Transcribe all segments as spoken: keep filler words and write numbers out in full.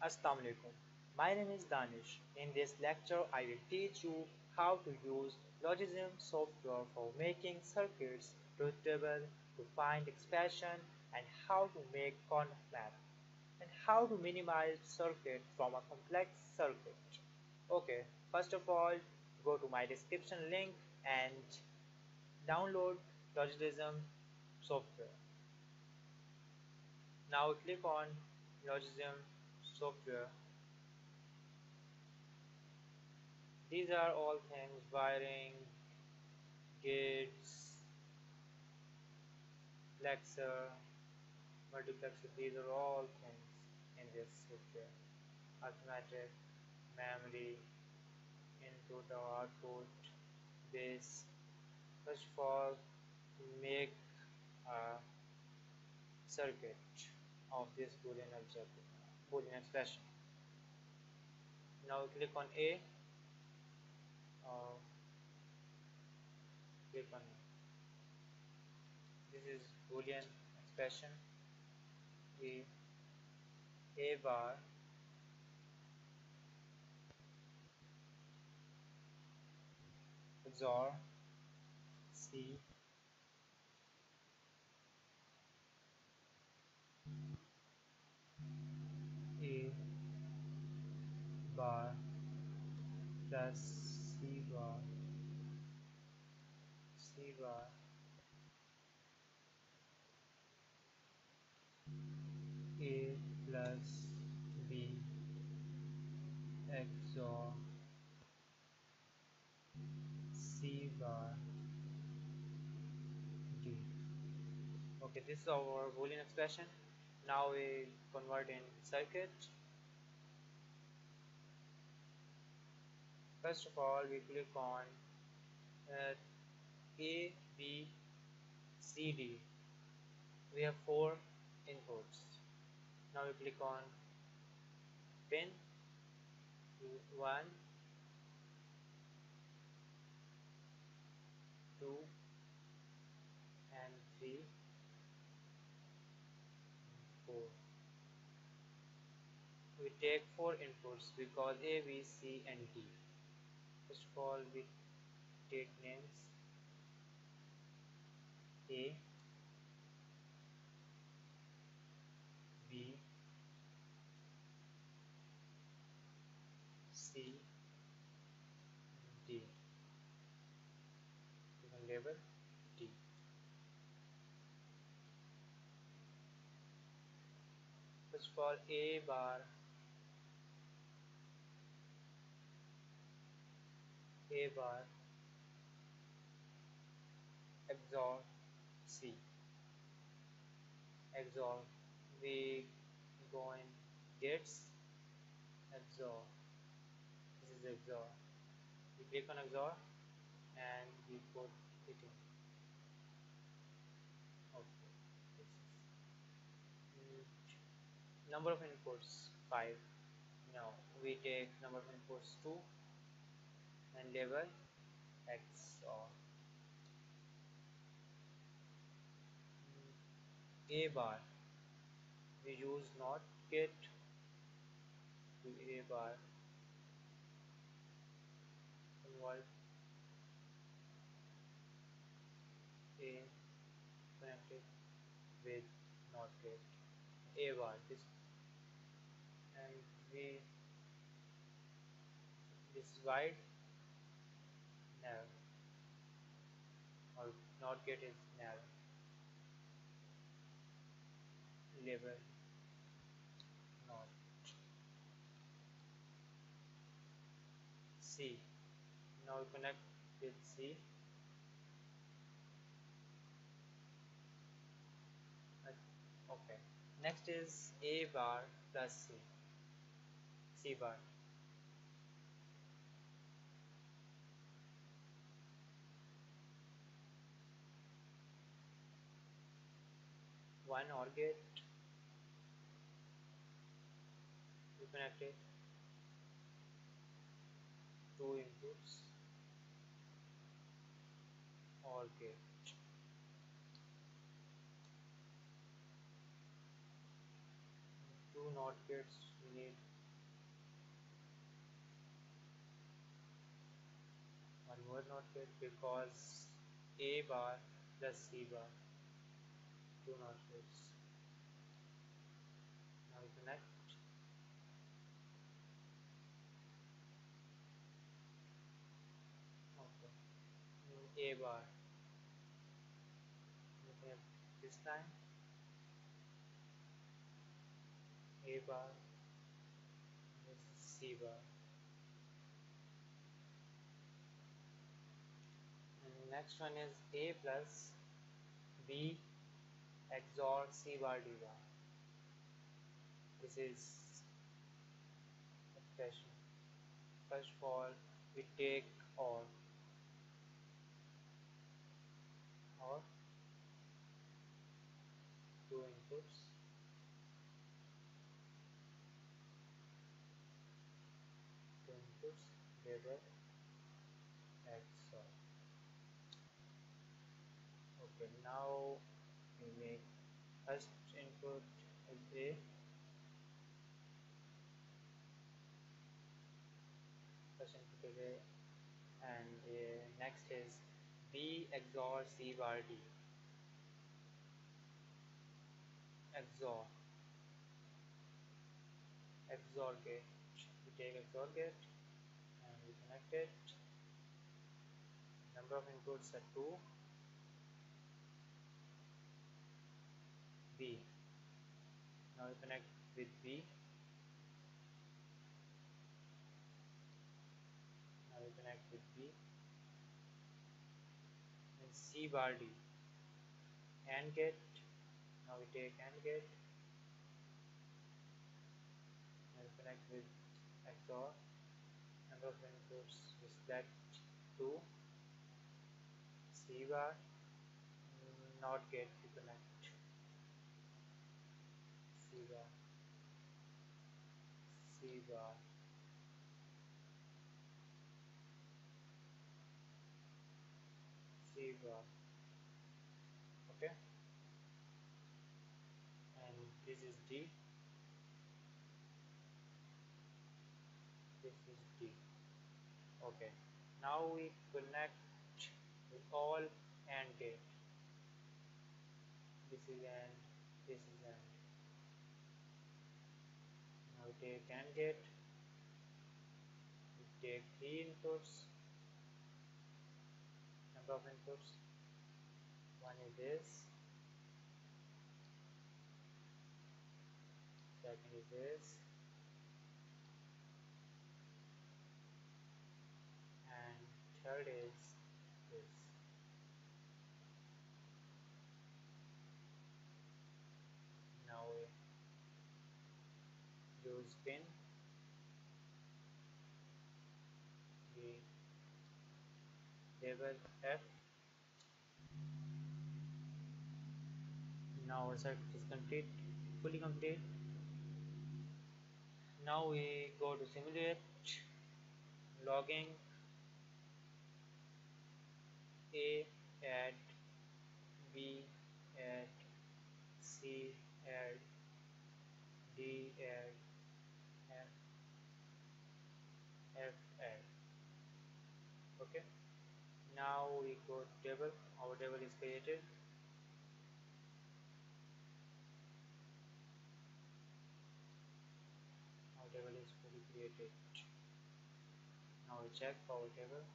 Assalamu alaikum. My name is Danish. In this lecture, I will teach you how to use logisim software for making circuits predictable, to find expression, and how to make contact map, and how to minimize circuit from a complex circuit. Okay, first of all, go to my description link and download logisim software. Now click on logisim software. These are all things: wiring, gates, plexer, multiplexer. These are all things in this software. Arithmetic, memory, input or output, base. First of all, make a circuit of this Boolean algebra, Boolean expression. Now click on A. Uh, click on this is Boolean expression. A A bar X O R C A bar plus C bar C bar A plus B X O R C bar D. Okay, this is our Boolean expression. Now we convert in circuit. First of all, we click on uh, A, B, C, D. We have four inputs. Now we click on pin one, two, and three, four. We take four inputs because A, B, C, and D. First of all, we take names A, B, C, D. You can label D. First of all, A bar, A bar, X O R C, X O R. We go in gates, X O R. This is X O R. We click on X O R and we put it in. Okay. This is mm, number of inputs five. Now we take number of inputs two and label X O R. A bar, we use not get to A bar, convert A connected with not get A bar. This and we this is wide, narrow, or not get is narrow. Label not. C. Now we connect with C. Okay. Next is A bar plus C. C bar. One OR gate. We connected two inputs OR gate. Two NOT gates we need. one more not get because A bar plus C bar, two not gets. Now we connect. Okay. Mm, A bar. We connect this time. A bar. This is C bar. And next one is A plus B X O R C bar D bar. This is expression. First of all, we take OR or two inputs, two inputs label X O R. Okay, now we make first input is A, first input is A, and uh, next is B X O R C bar D. X O R X O R gate. We take X O R gate and we connect it. Number of inputs are two. B. Now we connect with B. Now we connect with B. And C bar D. AND gate. Now we take AND gate and connect with X O R. Number of inputs we select two. C bar. Not gate we connect. C bar. C bar. C bar. Okay. And this is D. This is D. Okay. Now we connect with all AND gate. This is AND. This is AND. Now we take AND gate. We take three inputs. Number of inputs. One is this. Second is this. And third is this. Now we use pin. We label F. Now our circuit is complete, fully complete. Now we go to simulate, logging A, add B, add C, add D, add F, F, add. Okay. Now we go to table. Our table is created. Our table is fully created. Now we check our table.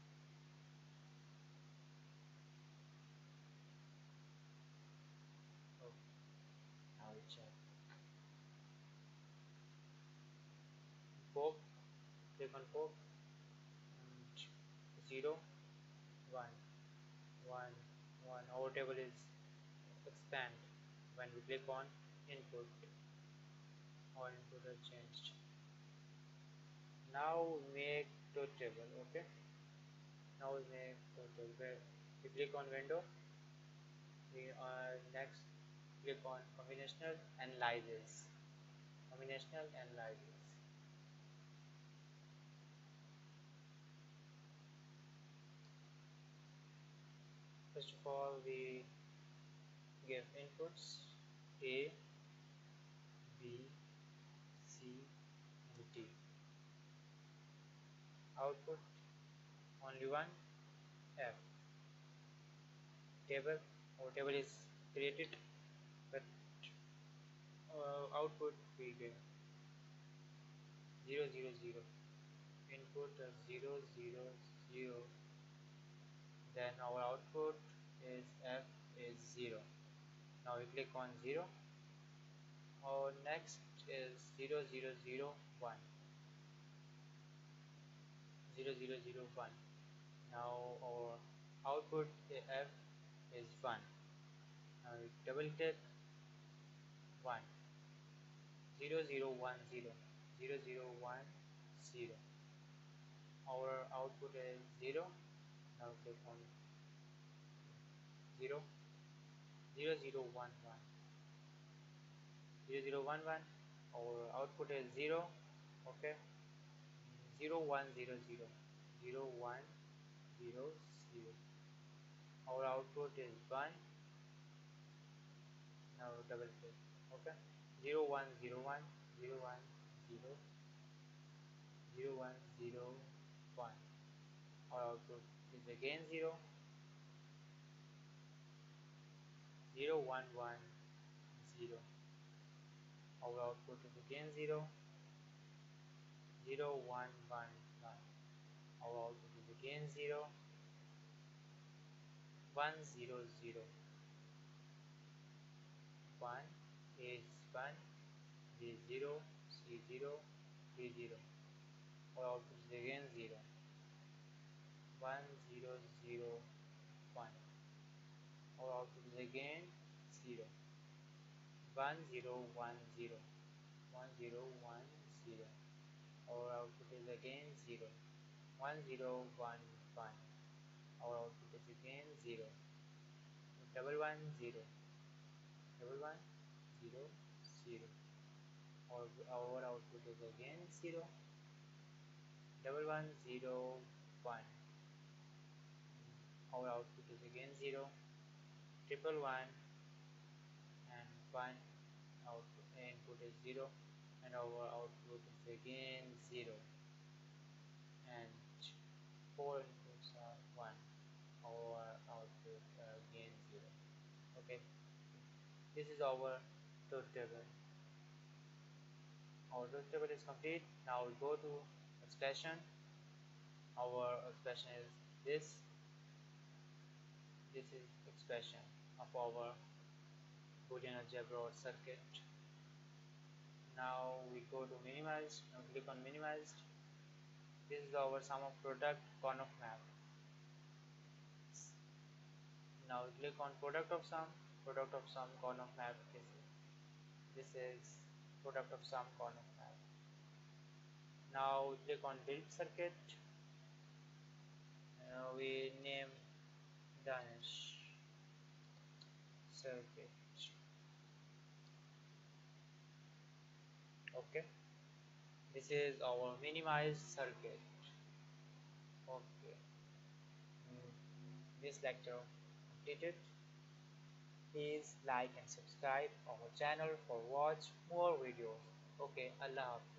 Oh, now we check. Pop, click on pop. And zero, one, one, one. Our table is expand when we click on input. Our input has changed. Now make dot table. Okay. Now we make dot table. Where we click on window. We are next click on combinational analysis. Combinational analysis. First of all, we give inputs A, B, C, and D. Output only one. F table. Our table is created, but uh, output we get zero zero zero. Input uh, zero zero zero. Then our output is F is zero. Now we click on zero. Our next is zero zero zero one. zero zero zero one. Now our output F is one. Now we double click one. zero zero one zero. zero zero one zero. Our output is zero. Now click on zero. zero zero one one. zero zero one one. Our output is zero. Okay. zero one zero zero. zero one zero zero. Our output is one. Now double click. Okay. zero one zero one. zero one zero. zero one zero one. Our output is again zero. zero one one zero. Our output is again zero. zero one one one. Our output is again zero. one zero zero. one is one. B zero. C zero. D zero. Our output is again zero. one zero zero one. Our output is again zero. one zero one zero. one zero one zero. Our output is again zero. one zero one one. Our output is again zero. Double one zero. Double one zero zero. Our, our output is again zero. Double one zero one. Our output is again zero. Triple one and one. Output input is zero, and our output is again zero. And four inputs are one. Our output again zero. Okay, this is our truth table. Our truth table is complete. Now we go to expression. Our expression is this. This is expression of our Boolean algebra or circuit. Now we go to minimized. Now click on minimized. This is our sum of product Conoff map. Now click on product of sum. Product of sum Conoff map. This is, this is product of sum Conoff map. Now click on build circuit. Now we name Danish circuit. Okay, this is our minimized circuit. Okay, mm, this lecture completed. Please like and subscribe our channel for watch more videos. Okay, Allah Hafiz.